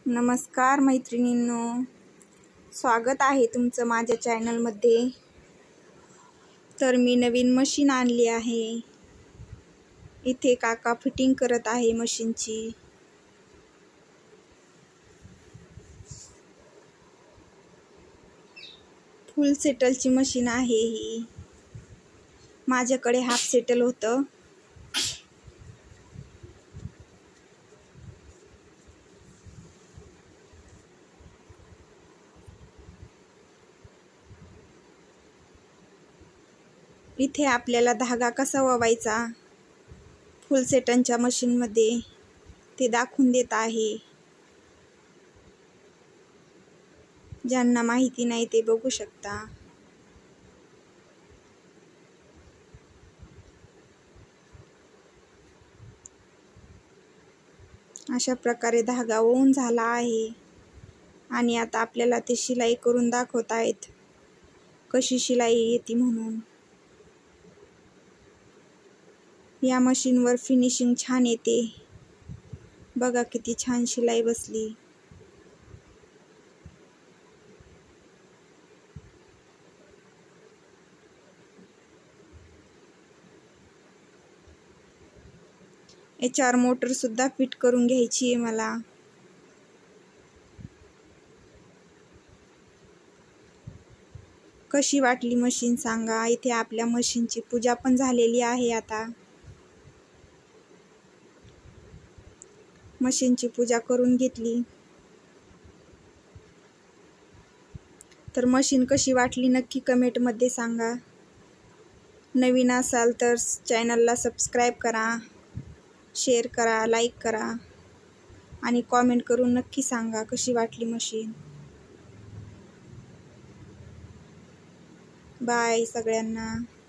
नमस्कार मैत्रिणींनो, स्वागत आहे तुमचं माझ्या चॅनलमध्ये। तर मी नवीन मशीन आणली आहे। इथे काका फिटिंग करत आहे मशीनची। फुल सेटलची मशीन आहे ही। माझ्याकडे हाफ सेटल होतं। इथे आपल्याला धागा कसा ववायचा फुल सेटलच्या मशीनमध्ये ते दाखवून देत आहे। ज्यांना माहिती नाही ते बघू शकता। अशा प्रकारे धागा वळून झाला आहे आणि आता आपल्याला ते शिलाई करून दाखवत आहेत कशी शिलाई येते म्हणून। या मशीनवर फिनिशिंग छान येते। बघा किती छान शिलाई बसली। याच्यावर मोटर सुद्धा फिट करून घ्यायची आहे मला। कशी वाटली मशीन सांगा। इथे आपल्या मशीनची पूजा पण झालेली आहे। आता मशीनची पूजा करून घेतली। तर मशीन कशी वाटली नक्की कमेंटमध्ये सांगा। नवीन असाल तर चॅनलला सबस्क्राईब करा, शेअर करा, लाईक करा आणि कॉमेंट करून नक्की सांगा कशी वाटली मशीन। बाय सगळ्यांना।